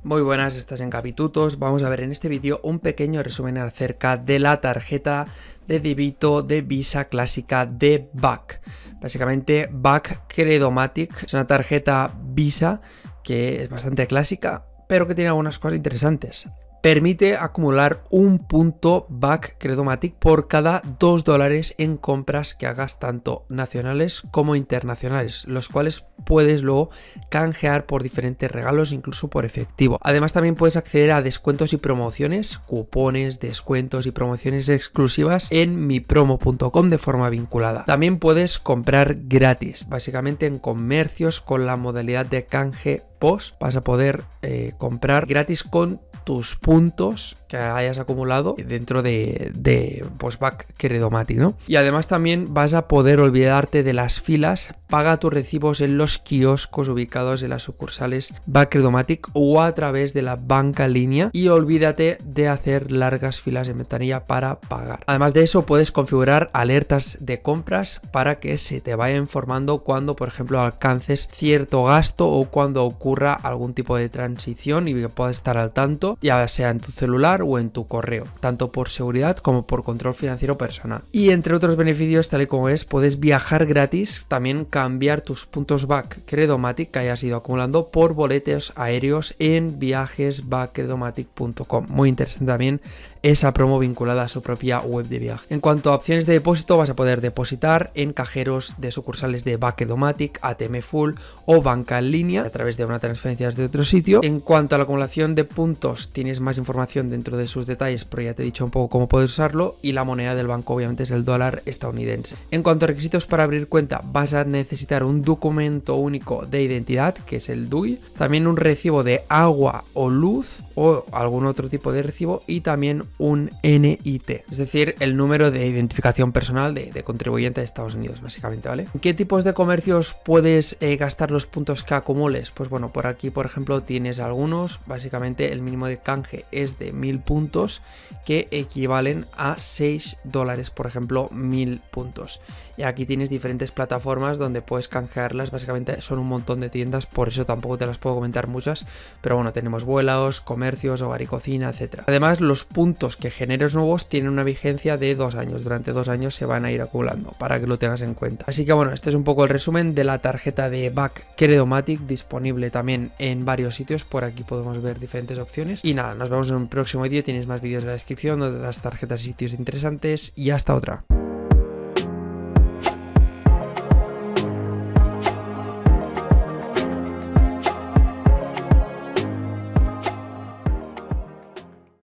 Muy buenas, estás en Capitutos. Vamos a ver en este vídeo un pequeño resumen acerca de la tarjeta de débito de Visa clásica de BAC. Básicamente BAC Credomatic es una tarjeta Visa que es bastante clásica, pero que tiene algunas cosas interesantes. Permite acumular un punto BAC Credomatic por cada $2 en compras que hagas tanto nacionales como internacionales, los cuales puedes luego canjear por diferentes regalos, incluso por efectivo. Además también puedes acceder a descuentos y promociones, cupones, descuentos y promociones exclusivas en mipromo.com de forma vinculada. También puedes comprar gratis, básicamente en comercios con la modalidad de canje POS. Vas a poder comprar gratis con tus puntos que hayas acumulado dentro de BAC Credomatic, ¿no? Y además también vas a poder olvidarte de las filas. Paga tus recibos en los kioscos ubicados en las sucursales BAC Credomatic o a través de la banca en línea, y olvídate de hacer largas filas en ventanilla para pagar. Además de eso, puedes configurar alertas de compras para que se te vaya informando cuando, por ejemplo, alcances cierto gasto o cuando ocurra algún tipo de transición, y que puedas estar al tanto, ya sea en tu celular o en tu correo, tanto por seguridad como por control financiero personal. Y entre otros beneficios, tal y como es, puedes viajar gratis, también cambiar tus puntos BAC Credomatic que hayas ido acumulando por boletos aéreos en viajesbaccredomatic.com. Muy interesante también esa promo vinculada a su propia web de viaje. En cuanto a opciones de depósito, vas a poder depositar en cajeros de sucursales de BAC Credomatic, ATM Full o banca en línea a través de una transferencia de otro sitio. En cuanto a la acumulación de puntos, tienes más información dentro de sus detalles, pero ya te he dicho un poco cómo puedes usarlo, y la moneda del banco obviamente es el dólar estadounidense. En cuanto a requisitos para abrir cuenta, vas a necesitar un documento único de identidad, que es el DUI, también un recibo de agua o luz o algún otro tipo de recibo, y también un NIT, es decir, el número de identificación personal de contribuyente de Estados Unidos, básicamente, ¿vale? ¿En qué tipos de comercios puedes gastar los puntos que acumules? Pues bueno, por aquí, por ejemplo, tienes algunos. Básicamente el mínimo de canje es de 1000 puntos, que equivalen a $6, por ejemplo, 1000 puntos. Y aquí tienes diferentes plataformas donde puedes canjearlas. Básicamente son un montón de tiendas, por eso tampoco te las puedo comentar muchas, pero bueno, tenemos vuelos, comercios, hogar y cocina, etcétera. Además, los puntos que generes nuevos tienen una vigencia de 2 años. Durante 2 años se van a ir acumulando, para que lo tengas en cuenta. Así que bueno, este es un poco el resumen de la tarjeta de BAC Credomatic, disponible también en varios sitios. Por aquí podemos ver diferentes opciones. Y nada, nos vemos en un próximo vídeo. Tienes más vídeos en la descripción de las tarjetas y sitios interesantes, y hasta otra.